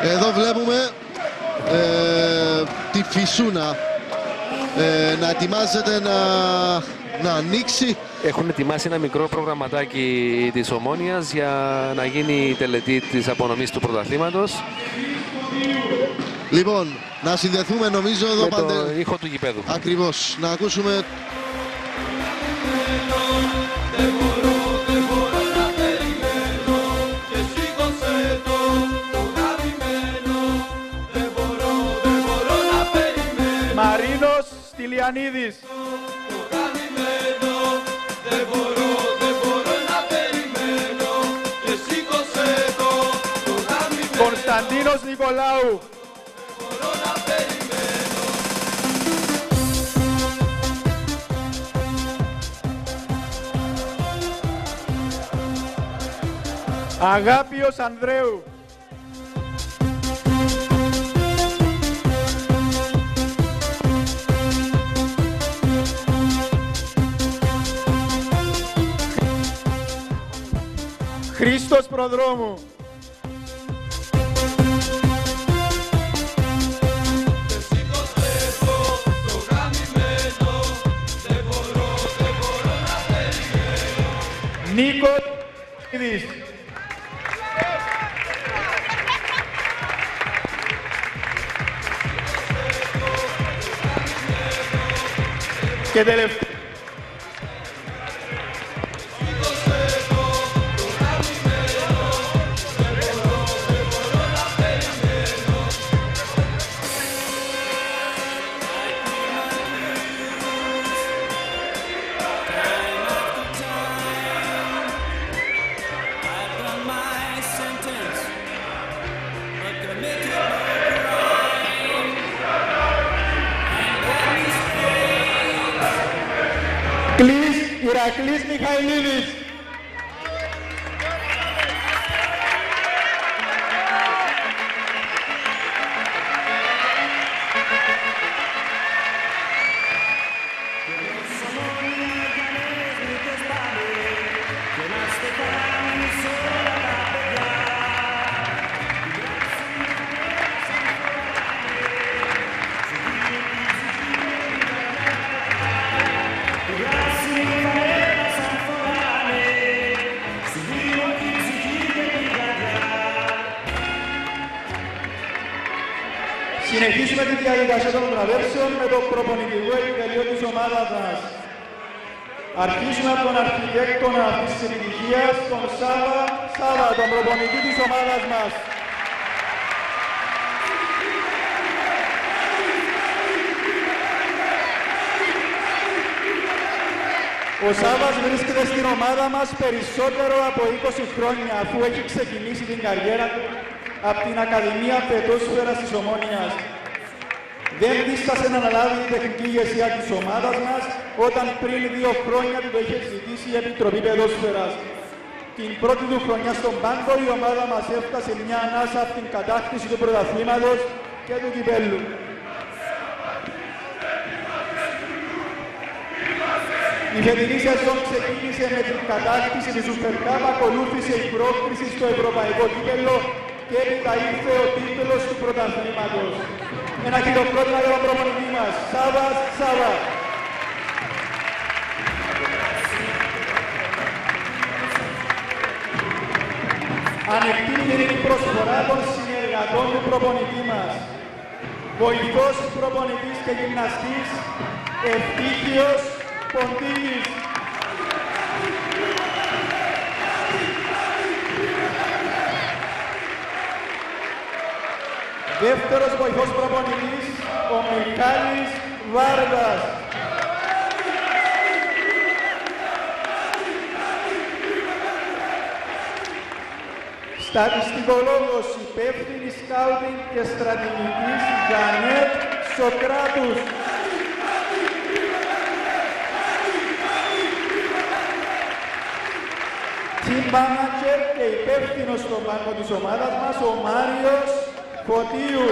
Εδώ βλέπουμε τη Φυσούνα να ετοιμάζεται να ανοίξει. Έχουν ετοιμάσει ένα μικρό προγραμματάκι της Ομόνοιας για να γίνει η τελετή της απονομής του πρωταθλήματος. Λοιπόν, να συνδεθούμε νομίζω εδώ με το ήχο του γηπέδου. Ακριβώς, να ακούσουμε. Μαρίνος Στυλιανίδης. Κωνσταντίνος Νικολάου. Αγάπιος Ανδρέου. Χρήστος Προδρόμου. Νίκο Ιδής. Και τελευταίο. Ηρακλής Μιχαηλίδης. Συνεχίσουμε τη διαδικασία των βραβεύσεων με το προπονητικό επιτελείο της ομάδας μας. Αρχίζουμε από τον αρχιτέκτονα της επιτυχίας, τον Σάβα, τον προπονητή της ομάδας μας. Ο Σάβας βρίσκεται στην ομάδα μας περισσότερο από 20 χρόνια, αφού έχει ξεκινήσει την καριέρα του από την Ακαδημία Πετόσφαιρας της Ομόνοιας. Δεν δίστασε να αναλάβει την τεχνική ηγεσία της ομάδας μας, όταν πριν 2 χρόνια του το είχε ζητήσει η Επιτροπή Πετόσφαιρας. Την πρώτη του χρονιά στον πάγκο η ομάδα μας έφτασε μια ανάσα από την κατάκτηση του πρωταθλήματος και του κυπέλλου. Η φετινή σεζόν ξεκίνησε με την κατάκτηση της Super Cup, ακολούθησε η πρόκριση στο Ευρωπαϊκό Κύπελλο και έπειτα ήρθε ο τίτλος του πρωταθλήματος. Ένα χειροκρότημα για τον προπονητή μας, Σάβα. Ανεκτήμητη η προσφορά των συνεργατών του προπονητή μας. Βοηθός προπονητής και γυμναστής, Ευτύχιος Ποντίγης. Δεύτερος βοηθός προπονητής, ο Μιχάλης Βάρδας. Στατιστικολόγος, υπεύθυνη σκάουτινγκ και στρατηγικής, Γιαννέτ Σοκράτους. Team manager και υπεύθυνος στον πάγκο της ομάδας μας, ο Μάριος Φωτίου.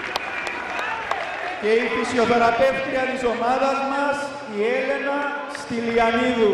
Και η φυσιοθεραπεύτρια της ομάδας μας, η Έλενα Στυλιανίδου.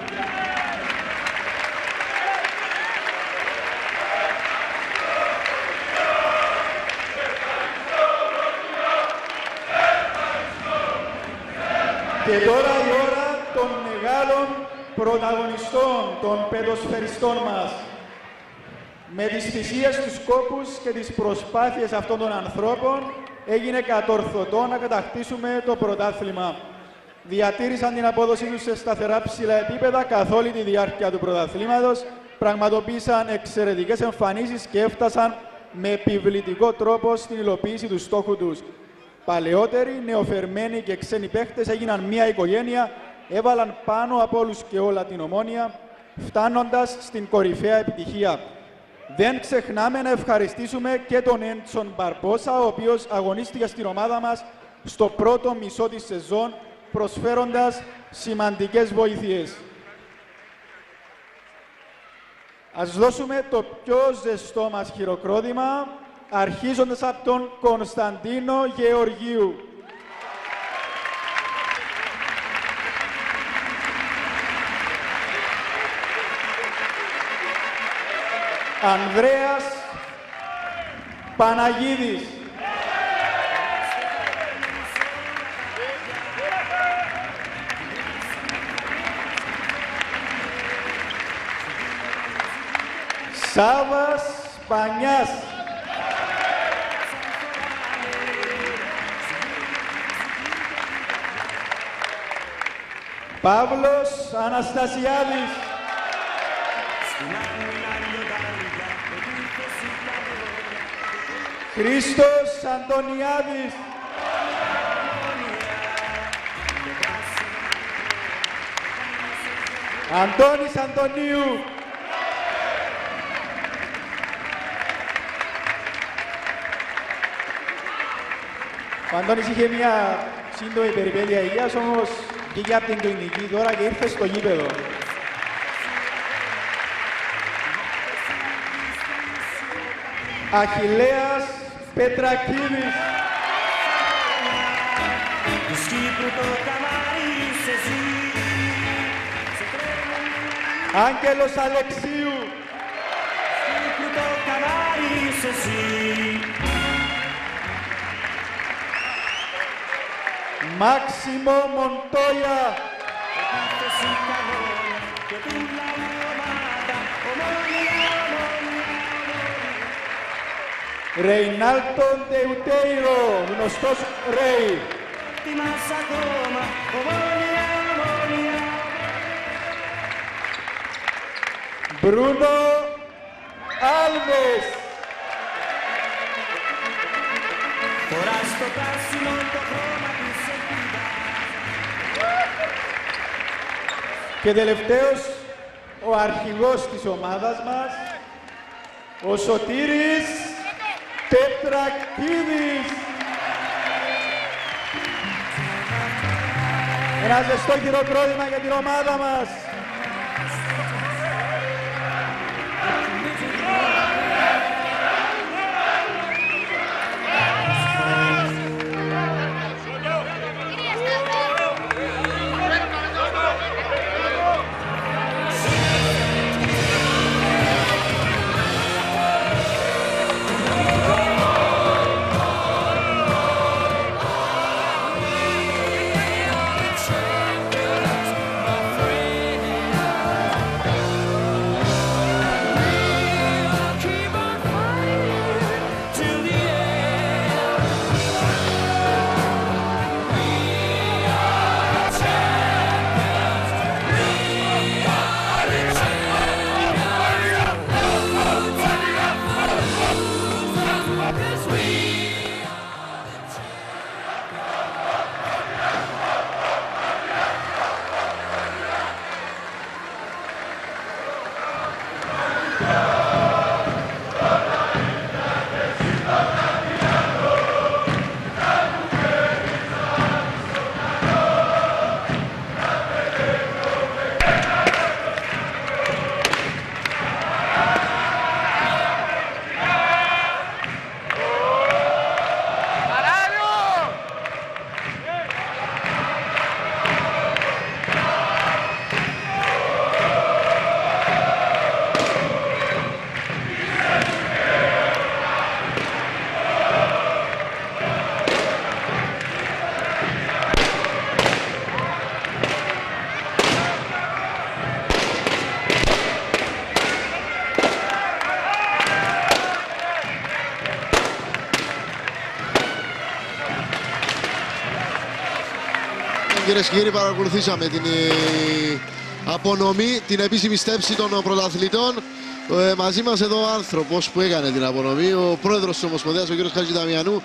Και τώρα η ώρα των μεγάλων πρωταγωνιστών, των πεδοσφαιριστών μας. Με τις θυσίες, τους κόπους και τις προσπάθειες αυτών των ανθρώπων έγινε κατορθωτό να κατακτήσουμε το πρωτάθλημα. Διατήρησαν την απόδοσή τους σε σταθερά ψηλά επίπεδα καθ' όλη τη διάρκεια του πρωταθλήματος, πραγματοποίησαν εξαιρετικές εμφανίσεις και έφτασαν με επιβλητικό τρόπο στην υλοποίηση του στόχου τους. Παλαιότεροι, νεοφερμένοι και ξένοι παίχτες έγιναν μία οικογένεια, έβαλαν πάνω από όλους και όλα την Ομόνοια, φτάνοντας στην κορυφαία επιτυχία. Δεν ξεχνάμε να ευχαριστήσουμε και τον Έντσον Μπαρμπόσα, ο οποίος αγωνίστηκε στην ομάδα μας στο πρώτο μισό της σεζόν, προσφέροντας σημαντικές βοήθειες. Ας δώσουμε το πιο ζεστό μας χειροκρότημα, αρχίζοντας από τον Κωνσταντίνο Γεωργίου. Ανδρέας Παναγίδης. Σάβας Πανιάς. Παύλος Αναστασιάδης. Χρήστος Αντωνιάδης. Αντώνης Αντωνίου. Ο Αντώνης είχε μια σύντομη περιπέτεια υγείας, όμως βγήκε από την κλινική τώρα και ήρθε στο γήπεδο. Αχιλλέας Πετρακίδης. Άγγελος Αλεξίου. Μάξιμο Μοντόια. Ρεϊνάλτο Ντεουτέιρο, γνωστός Ρέι. Μπρούνο Άλβες. Και τελευταίος, ο αρχηγός της ομάδας μας, ο Σωτήρης Πετρακίδης. Ένα ζεστό χειροκρότημα για την ομάδα μας. Κυρίες και κύριοι, παρακολουθήσαμε την απονομή, την επίσημη στέψη των πρωταθλητών. Μαζί μας εδώ ο άνθρωπος που έκανε την απονομή, ο πρόεδρος της Ομοσπονδίας, ο κύριος Χατζηδαμιανού.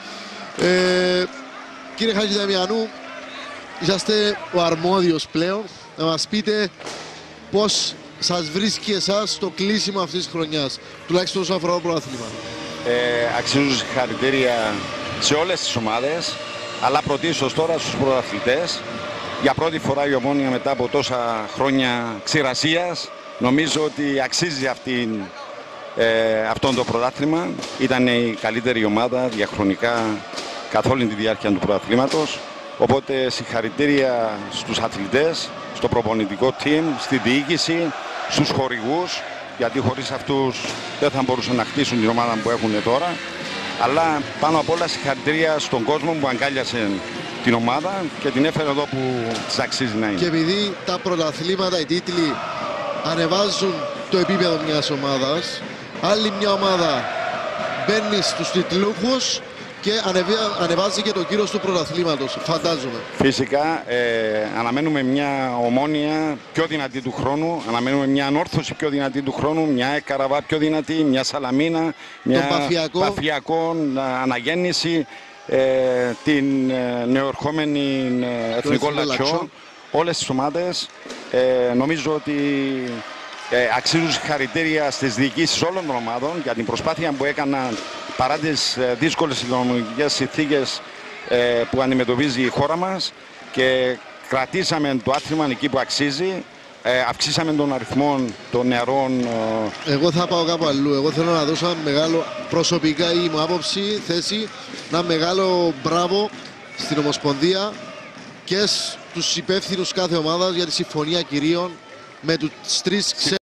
Κύριε Χατζηδαμιανού, είσαστε ο αρμόδιος πλέον να μας πείτε πώς σας βρίσκει εσάς το κλείσιμο αυτής της χρονιάς, τουλάχιστον όσον αφορά το πρωτάθλημα. Αξίζουν συγχαρητήρια σε όλες τις ομάδες, αλλά πρωτίστως τώρα στους πρωταθλητές. Για πρώτη φορά η Ομόνοια μετά από τόσα χρόνια ξηρασίας νομίζω ότι αξίζει αυτόν το πρωτάθλημα. Ήταν η καλύτερη ομάδα διαχρονικά καθ' όλη τη διάρκεια του πρωταθλήματος. Οπότε συγχαρητήρια στους αθλητές, στο προπονητικό team, στη διοίκηση, στους χορηγούς, γιατί χωρίς αυτούς δεν θα μπορούσαν να χτίσουν την ομάδα που έχουν τώρα. Αλλά πάνω απ' όλα συγχαρητήρια στον κόσμο που αγκάλιασε την ομάδα και την έφερε εδώ που της αξίζει να είναι. Και επειδή τα πρωταθλήματα, οι τίτλοι ανεβάζουν το επίπεδο μιας ομάδας, άλλη μια ομάδα μπαίνει στους τιτλούχους και ανεβάζει και το κύρος του πρωταθλήματος, φαντάζομαι. Φυσικά αναμένουμε μια Ομόνοια πιο δυνατή του χρόνου, αναμένουμε μια Ανόρθωση πιο δυνατή του χρόνου, μια Καραβά πιο δυνατή, μια Σαλαμίνα, μια Παφιακό αναγέννηση, την νεοερχόμενη Εθνικό Λατσιό. Όλες τις ομάδες νομίζω ότι αξίζουν συγχαρητήρια στις διοικήσεις όλων των ομάδων για την προσπάθεια που έκαναν παρά τις δύσκολες οικονομικές συνθήκες που αντιμετωπίζει η χώρα μας, και κρατήσαμε το άθλημα εκεί που αξίζει. Αυξήσαμε τον αριθμό των νεαρών. Εγώ θα πάω κάπου αλλού. Εγώ θέλω να δώσω ένα μεγάλο, προσωπικά η μου άποψη, θέση, ένα μεγάλο μπράβο στην Ομοσπονδία και στους υπεύθυνους κάθε ομάδας για τη συμφωνία κυρίων με τους τρεις